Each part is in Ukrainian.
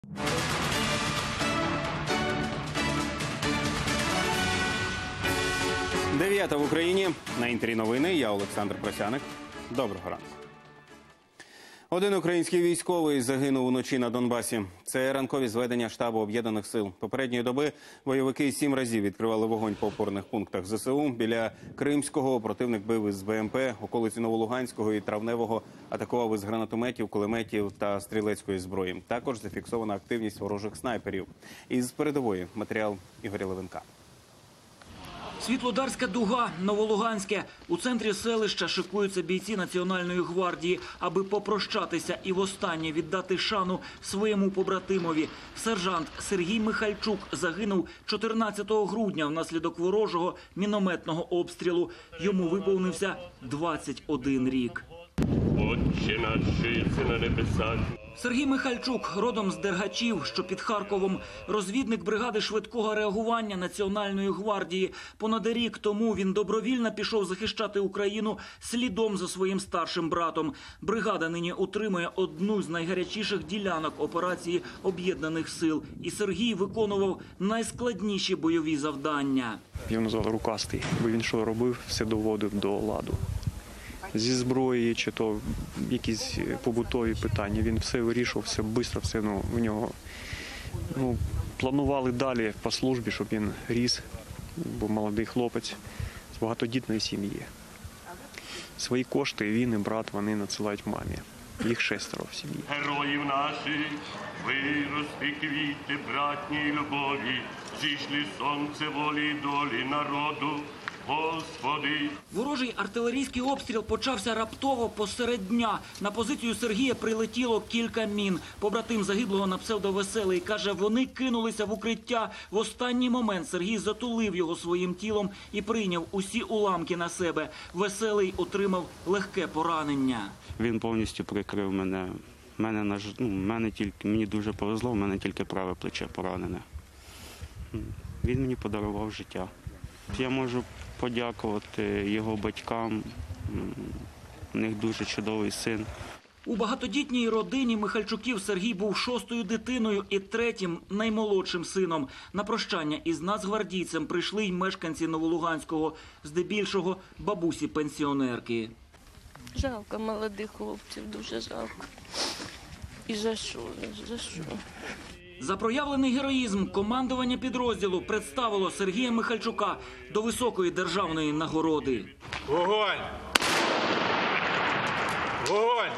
Дев'ята в Україні. На Інтері новини. Я Олександр Просяник. Доброго ранку. Один український військовий загинув уночі на Донбасі. Це ранкові зведення штабу Об'єднаних сил. Попередньої доби бойовики 7 разів відкривали вогонь по опорних пунктах ЗСУ. Біля Кримського противник бив із БМП, околиці Новолуганського і Травневого атакував із гранатометів, кулеметів та стрілецької зброї. Також зафіксована активність ворожих снайперів. Із передової матеріал Ігоря Левенка. Світлодарська дуга, Новолуганське. У центрі селища шикуються бійці Національної гвардії, аби попрощатися і востаннє віддати шану своєму побратимові. Сержант Сергій Михальчук загинув 14 грудня внаслідок ворожого мінометного обстрілу. Йому виповнився 21 рік. Отче наш, що єси на небесах. Сергій Михальчук, родом з Дергачів, що під Харковом, розвідник бригади швидкого реагування Національної гвардії. Понад рік тому він добровільно пішов захищати Україну слідом за своїм старшим братом. Бригада нині утримує одну з найгарячіших ділянок операції Об'єднаних сил. І Сергій виконував найскладніші бойові завдання. Його назвали рукастий, бо він що робив, все доводив до ладу. Зі зброї, чи то якісь побутові питання. Він все вирішував, все швидко, все в нього. Планували далі по службі, щоб він ріс, бо молодий хлопець з багатодітної сім'ї. Свої кошти він і брат вони надсилають мамі. Їх 6 в сім'ї. Героїв наших, вирости квіти братній любові, зійшли сонце волі й долі народу. Господи! Ворожий артилерійський обстріл почався раптово посеред дня. На позицію Сергія прилетіло кілька мін. Побратим загиблого на псевдо Веселий каже, вони кинулися в укриття. В останній момент Сергій затулив його своїм тілом і прийняв усі уламки на себе. Веселий отримав легке поранення. Він повністю прикрив мене. Мені дуже повезло, в мене тільки праве плече поранене. Він мені подарував життя. Я можу подякувати його батькам, у них дуже чудовий син. У багатодітній родині Михальчуків Сергій був 6-ю дитиною і 3-м наймолодшим сином. На прощання із нацгвардійцем прийшли й мешканці Новолуганського, здебільшого бабусі-пенсіонерки. Жалко молодих хлопців, дуже жалко. І за що? За проявлений героїзм командування підрозділу представило Сергія Михальчука до високої державної нагороди. Вогонь! Вогонь!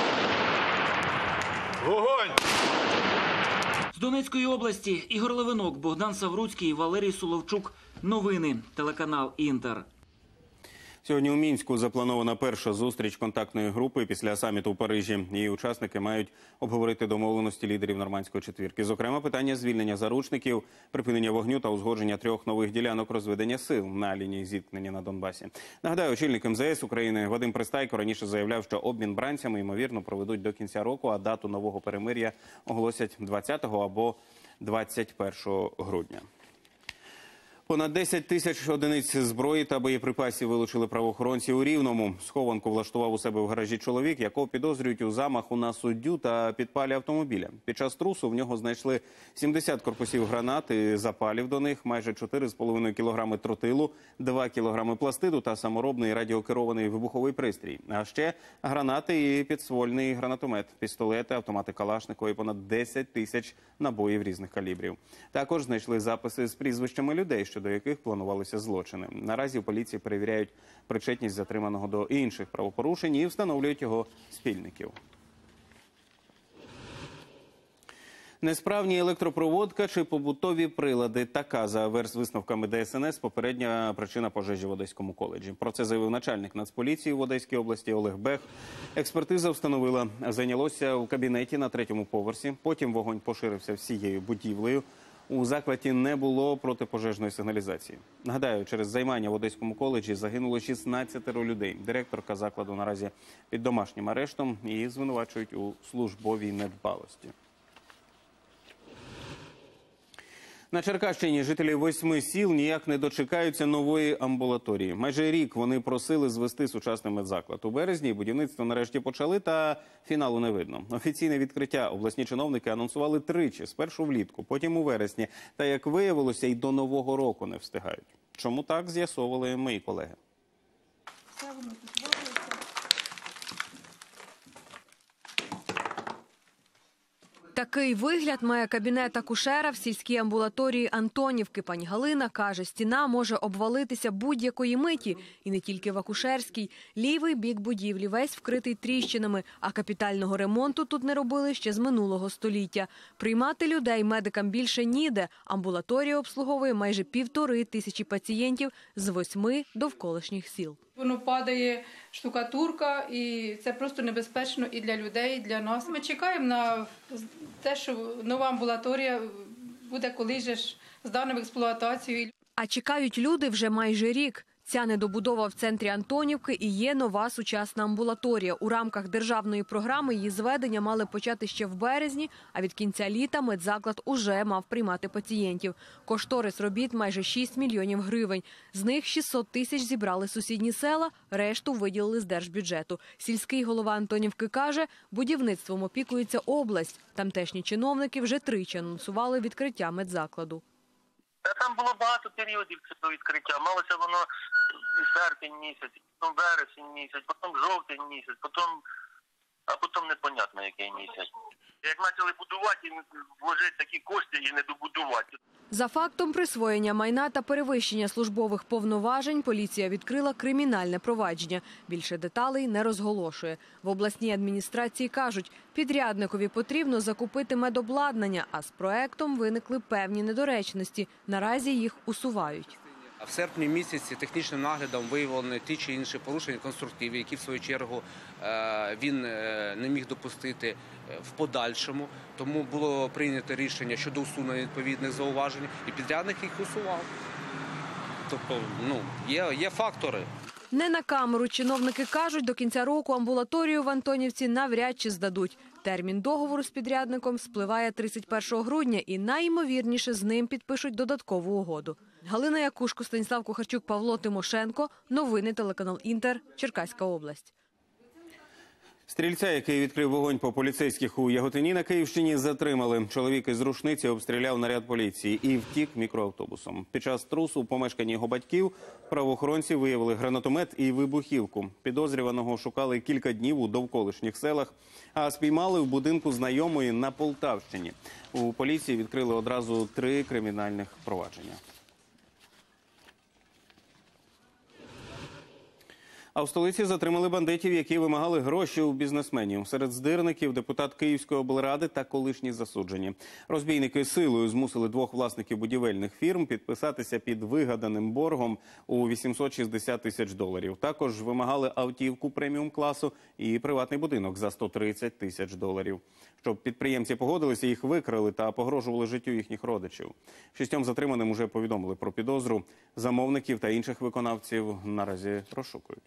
Вогонь! З Донецької області Ігор Левенок, Богдан Савруцький, Валерій Соловчук. Новини. Телеканал «Інтер». Сьогодні у Мінську запланована перша зустріч контактної групи після саміту у Парижі. Її учасники мають обговорити домовленості лідерів нормандської четвірки. Зокрема, питання звільнення заручників, припинення вогню та узгодження 3 нових ділянок розведення сил на лінії зіткнення на Донбасі. Нагадаю, очільник МЗС України Вадим Пристайко раніше заявляв, що обмін бранцями, ймовірно, проведуть до кінця року, а дату нового перемир'я оголосять 20 або 21 грудня. Понад 10 тисяч одиниць зброї та боєприпасів вилучили правоохоронці у Рівному. Схованку влаштував у себе в гаражі чоловік, якого підозрюють у замаху на суддю та підпалі автомобіля. Під час трусу в нього знайшли 70 корпусів гранат і запалів до них, майже 4,5 кілограми тротилу, 2 кілограми пластиду та саморобний радіокерований вибуховий пристрій. А ще гранати і підствольний гранатомет, пістолети, автомати Калашникова і понад 10 тисяч набоїв різних калібрів. Також знайшли записи з прізвищами людей, щодо яких планувалися злочини. Наразі в поліції перевіряють причетність затриманого до інших правопорушень і встановлюють його спільників. Несправні електропроводка чи побутові прилади – така, за висновками ДСНС, попередня причина пожежі в Одеському коледжі. Про це заявив начальник Нацполіції в Одеській області Олег Бех. Експертиза встановила, зайнялося в кабінеті на 3-му поверсі. Потім вогонь поширився всією будівлею. У закладі не було протипожежної сигналізації. Нагадаю, через займання в Одеському коледжі загинуло 16 людей. Директорка закладу наразі під домашнім арештом і звинувачують у службовій недбалості. На Черкащині жителі 8 сіл ніяк не дочекаються нової амбулаторії. Майже рік вони просили звести сучасний медзаклад. У березні будівництво нарешті почали, та фіналу не видно. Офіційне відкриття обласні чиновники анонсували тричі. Спершу влітку, потім у вересні. Та, як виявилося, й до Нового року не встигають. Чому так, з'ясовували мої колеги. Такий вигляд має кабінет акушера в сільській амбулаторії Антонівки. Пані Галина каже, стіна може обвалитися будь-якої миті. І не тільки в акушерській. Лівий бік будівлі весь вкритий тріщинами, а капітального ремонту тут не робили ще з минулого століття. Приймати людей медикам більше ніде. Амбулаторія обслуговує майже 1500 пацієнтів з 8 довколишніх сіл. Воно падає штукатурка, і це просто небезпечно і для людей, і для нас. Ми чекаємо на те, що нова амбулаторія буде колись же здана в експлуатацію. А чекають люди вже майже рік. Ця недобудова в центрі Антонівки і є нова сучасна амбулаторія. У рамках державної програми її зведення мали почати ще в березні, а від кінця літа медзаклад уже мав приймати пацієнтів. Кошторис робіт майже 6 мільйонів гривень. З них 600 тисяч зібрали сусідні села, решту виділили з держбюджету. Сільський голова Антонівки каже, будівництвом опікується область. Тамтешні чиновники вже тричі анонсували відкриття медзакладу. Там було багато періодів цього відкриття. Малося воно і серпень місяць, потім вересень місяць, потім жовтень місяць, а потім непонятно який місяць. Як почали будувати, вложити такі кошти і не добудувати. За фактом присвоєння майна та перевищення службових повноважень поліція відкрила кримінальне провадження. Більше деталей не розголошує. В обласній адміністрації кажуть, підрядникові потрібно закупити медобладнання, а з проектом виникли певні недоречності. Наразі їх усувають. В серпні місяці технічним наглядом виявлені ті чи інші порушення конструктивів, які в свою чергу він не міг допустити в подальшому. Тому було прийнято рішення щодо усунення відповідних зауважень, і підрядник їх усував. Тобто, є фактори. Не на камеру чиновники кажуть, до кінця року амбулаторію в Антонівці навряд чи здадуть. Термін договору з підрядником спливає 31 грудня і найімовірніше з ним підпишуть додаткову угоду. Галина Якушко, Станіслав Кухарчук, Павло Тимошенко. Новини телеканал Інтер. Черкаська область. Стрільця, який відкрив вогонь по поліцейських у Яготині на Київщині, затримали. Чоловік із рушниці обстріляв наряд поліції і втік мікроавтобусом. Під час трусу у помешканні його батьків правоохоронці виявили гранатомет і вибухівку. Підозрюваного шукали кілька днів у довколишніх селах, а спіймали в будинку знайомої на Полтавщині. У поліції відкрили одразу 3 кримінальних провадження. А в столиці затримали бандитів, які вимагали гроші у бізнесменів. Серед здирників – депутат Київської облради та колишні засуджені. Розбійники силою змусили 2 власників будівельних фірм підписатися під вигаданим боргом у $860 тисяч. Також вимагали автівку преміум-класу і приватний будинок за $130 тисяч. Щоб підприємці погодилися, їх викрали та погрожували життю їхніх родичів. 6 затриманим уже повідомили про підозру. Замовників та інших виконавців наразі розшукують.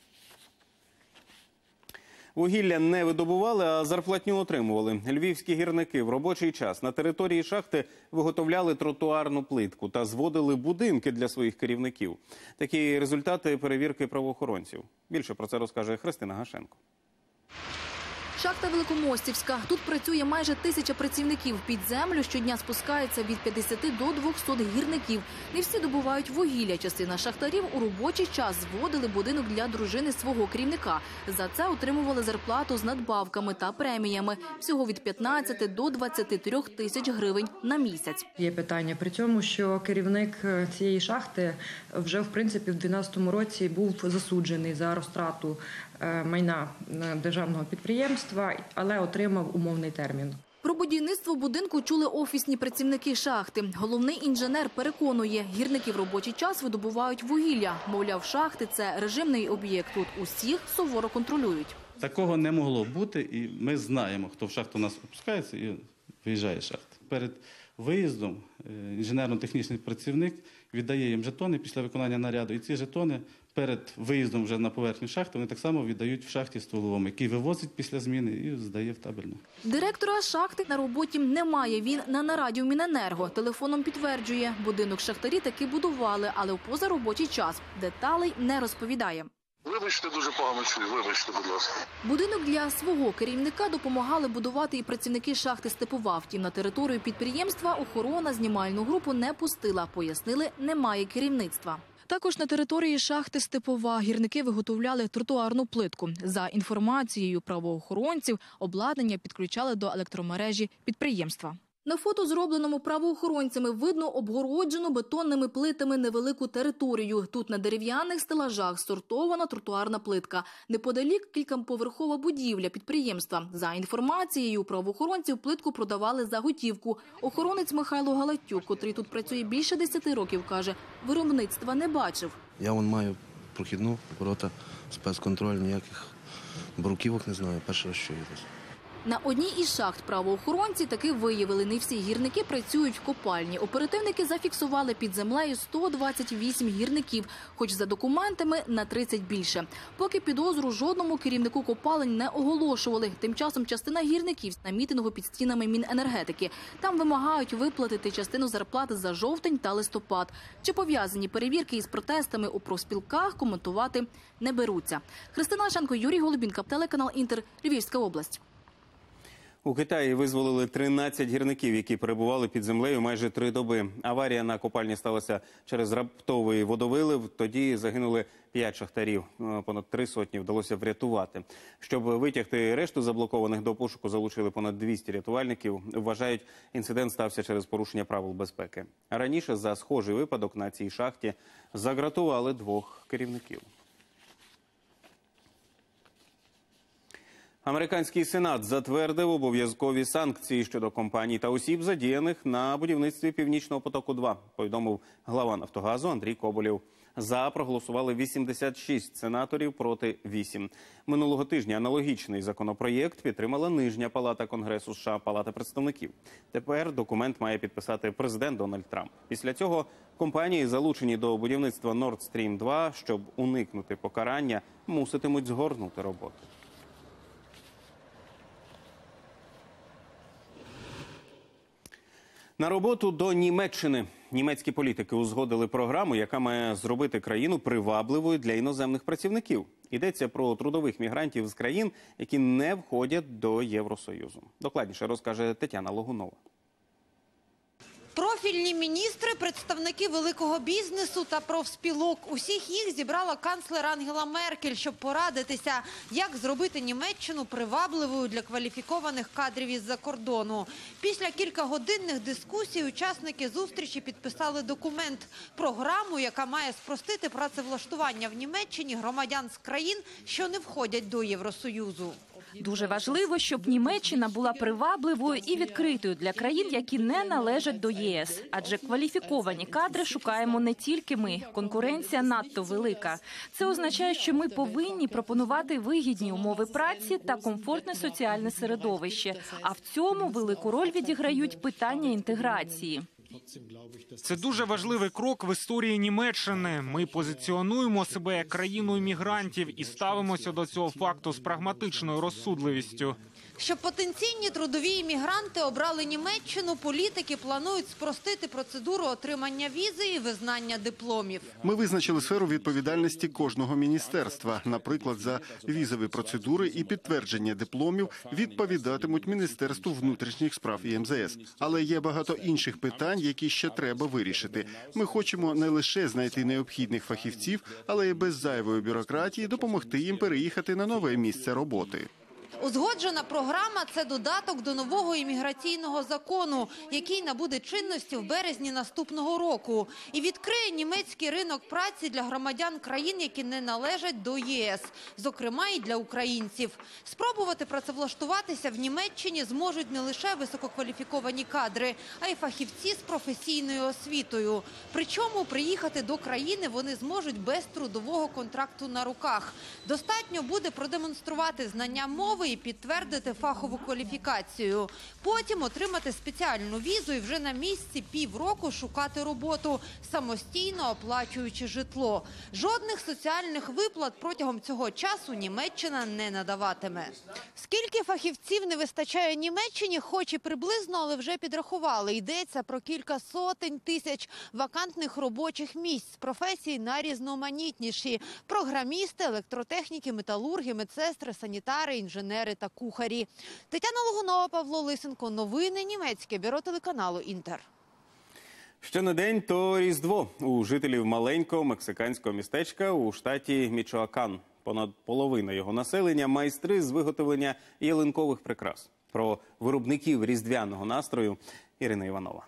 Вугілля не видобували, а зарплатню отримували. Львівські гірники в робочий час на території шахти виготовляли тротуарну плитку та зводили будинки для своїх керівників. Такі результати перевірки правоохоронців. Більше про це розкаже Христина Гашенко. Шахта Великомостівська. Тут працює майже 1000 працівників. Під землю щодня спускається від 50 до 200 гірників. Не всі добувають вугілля. Частина шахтарів у робочий час зводили будинок для дружини свого керівника. За це отримували зарплату з надбавками та преміями. Всього від 15 до 23 тисяч гривень на місяць. Є питання при цьому, що керівник цієї шахти вже, в принципі, в 2012 році був засуджений за розтрату майна державного підприємства, але отримав умовний термін. Про будівництво будинку чули офісні працівники шахти. Головний інженер переконує, гірники в робочий час видобувають вугілля. Мовляв, шахти – це режимний об'єкт. Тут усіх суворо контролюють. Такого не могло бути, і ми знаємо, хто в шахту у нас опускається і виїжджає з шахти. Перед виїздом інженерно-технічний працівник віддає їм жетони після виконання наряду, і ці жетони перед виїздом вже на поверхню шахти вони так само віддають в шахті стволовому, який вивозить після зміни і здає в табельну. Директора шахти на роботі немає. Він на нараді у Міненерго. Телефоном підтверджує, будинок шахтарі таки будували, але в позаробочий час. Деталей не розповідає. Вибачте, дуже погано чую, вибачте, будь ласка. Будинок для свого керівника допомагали будувати і працівники шахти «Степова». Втім, на територію підприємства охорона знімальну групу не пустила. Пояснили, немає керівництва. Також на території шахти «Степова» гірники виготовляли тротуарну плитку. За інформацією правоохоронців, обладнання підключали до електромережі підприємства. На фото, зробленому правоохоронцями, видно обгороджену бетонними плитами невелику територію. Тут на дерев'яних стелажах сортована тротуарна плитка. Неподалік кількаповерхова будівля підприємства. За інформацією правоохоронців, плитку продавали за готівку. Охоронець Михайло Галатюк, котрий тут працює більше 10 років, каже, виробництва не бачив. Я маю прохідну, ворота, спецконтроль, ніяких бруківок не знаю, перший раз чую. На одній із шахт правоохоронці таки виявили, не всі гірники працюють в копальні. Оперативники зафіксували під землею 128 гірників, хоч за документами на 30 більше. Поки підозру жодному керівнику копалень не оголошували. Тим часом частина гірників на мітингу під стінами Міненергетики. Там вимагають виплатити частину зарплати за жовтень та листопад. Чи пов'язані перевірки із протестами у профспілках, коментувати не беруться. Христина Шенко, Юрій Голубінка, телеканал «Інтер», Львівська область. У Китаї визволили 13 гірників, які перебували під землею майже 3 доби. Аварія на копальні сталася через раптовий водовилив. Тоді загинули 5 шахтарів. Понад 3 сотні вдалося врятувати. Щоб витягти решту заблокованих, до пошуку залучили понад 200 рятувальників. Вважають, інцидент стався через порушення правил безпеки. Раніше за схожий випадок на цій шахті загратували 2 керівників. Американський Сенат затвердив обов'язкові санкції щодо компаній та осіб, задіяних на будівництві «Північного потоку-2», повідомив глава «Нафтогазу» Андрій Коболєв. За проголосували 86 сенаторів проти 8. Минулого тижня аналогічний законопроєкт підтримала Нижня палата Конгресу США, Палата представників. Тепер документ має підписати президент Дональд Трамп. Після цього компанії, залучені до будівництва Nord Stream 2, щоб уникнути покарання, муситимуть згорнути роботу. На роботу до Німеччини. Німецькі політики узгодили програму, яка має зробити країну привабливою для іноземних працівників. Йдеться про трудових мігрантів з країн, які не входять до Євросоюзу. Докладніше розкаже Тетяна Логунова. Профільні міністри, представники великого бізнесу та профспілок. Усіх їх зібрала канцлер Ангела Меркель, щоб порадитися, як зробити Німеччину привабливою для кваліфікованих кадрів із-за кордону. Після кількагодинних дискусій учасники зустрічі підписали документ – програму, яка має спростити працевлаштування в Німеччині громадян з країн, що не входять до Євросоюзу. Дуже важливо, щоб Німеччина була привабливою і відкритою для країн, які не належать до ЄС. Адже кваліфіковані кадри шукаємо не тільки ми. Конкуренція надто велика. Це означає, що ми повинні пропонувати вигідні умови праці та комфортне соціальне середовище. А в цьому велику роль відіграють питання інтеграції. Це дуже важливий крок в історії Німеччини. Ми позиціонуємо себе як країну іммігрантів і ставимося до цього факту з прагматичною розсудливістю. Щоб потенційні трудові іммігранти обрали Німеччину, політики планують спростити процедуру отримання візи і визнання дипломів. Ми визначили сферу відповідальності кожного міністерства. Наприклад, за візові процедури і підтвердження дипломів відповідатимуть Міністерству внутрішніх справ і МЗС. Але є багато інших питань, які ще треба вирішити. Ми хочемо не лише знайти необхідних фахівців, але й без зайвої бюрократії допомогти їм переїхати на нове місце роботи. Узгоджена програма – це додаток до нового імміграційного закону, який набуде чинності в березні наступного року. І відкриє німецький ринок праці для громадян країн, які не належать до ЄС, зокрема і для українців. Спробувати працевлаштуватися в Німеччині зможуть не лише висококваліфіковані кадри, а й фахівці з професійною освітою. Причому приїхати до країни вони зможуть без трудового контракту на руках. Достатньо буде продемонструвати знання мови і підтвердити фахову кваліфікацію. Потім отримати спеціальну візу і вже на місці півроку шукати роботу, самостійно оплачуючи житло. Жодних соціальних виплат протягом цього часу Німеччина не надаватиме. Скільки фахівців не вистачає Німеччині, хоч і приблизно, але вже підрахували. Йдеться про кілька сотень тисяч вакантних робочих місць, професій найрізноманітніші – програмісти, електротехніки, металурги, медсестри, санітари, інженери та кухарі. Тетяна Логунова, Павло Лисенко. Новини німецьке бюро телеканалу «Інтер». Ще не день, то Різдво. У жителів маленького мексиканського містечка у штаті Мічоакан. Понад половина його населення – майстри з виготовлення ялинкових прикрас. Про виробників різдвяного настрою Ірина Іванова.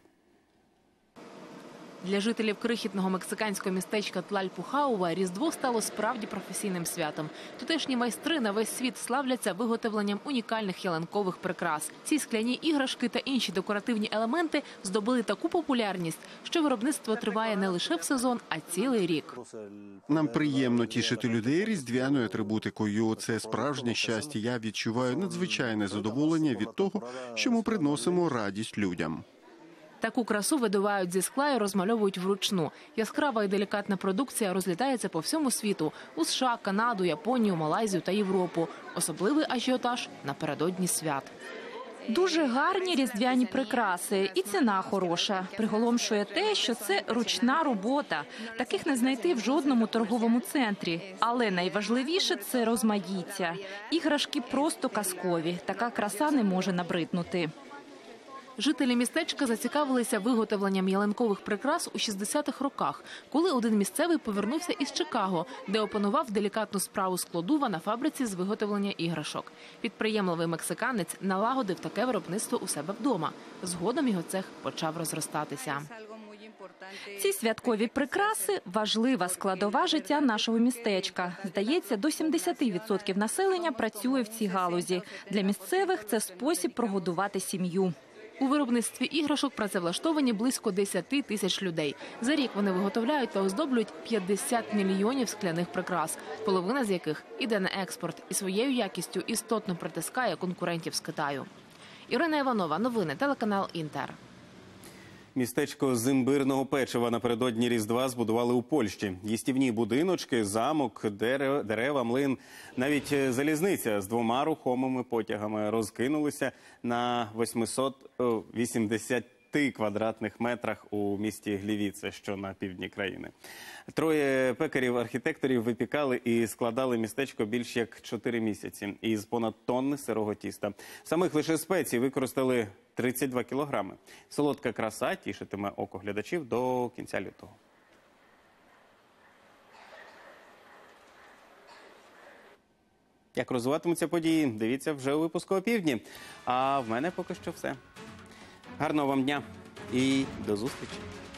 Для жителів крихітного мексиканського містечка Тлальпухауа Різдво стало справді професійним святом. Тутешні майстри на весь світ славляться виготовленням унікальних ялинкових прикрас. Ці скляні іграшки та інші декоративні елементи здобули таку популярність, що виробництво триває не лише в сезон, а цілий рік. Нам приємно тішити людей різдвяною атрибутикою. Це справжнє щастя. Я відчуваю надзвичайне задоволення від того, що ми приносимо радість людям. Таку красу видувають зі скла і розмальовують вручну. Яскрава і делікатна продукція розлітається по всьому світу – у США, Канаду, Японію, Малайзію та Європу. Особливий ажіотаж напередодні свят. Дуже гарні різдвяні прикраси і ціна хороша. Приголомшує те, що це ручна робота. Таких не знайти в жодному торговому центрі. Але найважливіше – це розмаїття. Іграшки просто казкові. Така краса не може набриднути. Жителі містечка зацікавилися виготовленням ялинкових прикрас у 60-х роках, коли один місцевий повернувся із Чикаго, де опанував делікатну справу складува на фабриці з виготовлення іграшок. Підприємливий мексиканець налагодив таке виробництво у себе вдома. Згодом його цех почав розростатися. Ці святкові прикраси – важлива складова життя нашого містечка. Здається, до 70% населення працює в цій галузі. Для місцевих – це спосіб прогодувати сім'ю. У виробництві іграшок працевлаштовані близько 10 тисяч людей. За рік вони виготовляють та оздоблюють 50 мільйонів скляних прикрас, половина з яких іде на експорт і своєю якістю істотно притискає конкурентів з Китаю. Ірина Іванова, новини, телеканал «Інтер». Містечко з імбирного печива напередодні Різдва збудували у Польщі. Їстівні будиночки, замок, дерева, млин, навіть залізниця з 2 рухомими потягами розкинулися на 880 квадратних метрах у місті Глівіце, що на півдні країни. 3 пекарів-архітекторів випікали і складали містечко більш як 4 місяці із понад тонни сирого тіста. Самих лише спецій використали 32 кілограми. Солодка краса тішитиме око глядачів до кінця лютого. Як розвиватимуться події, дивіться вже у випуску «Опівдні». А в мене поки що все. Гарного вам дня і до зустрічі!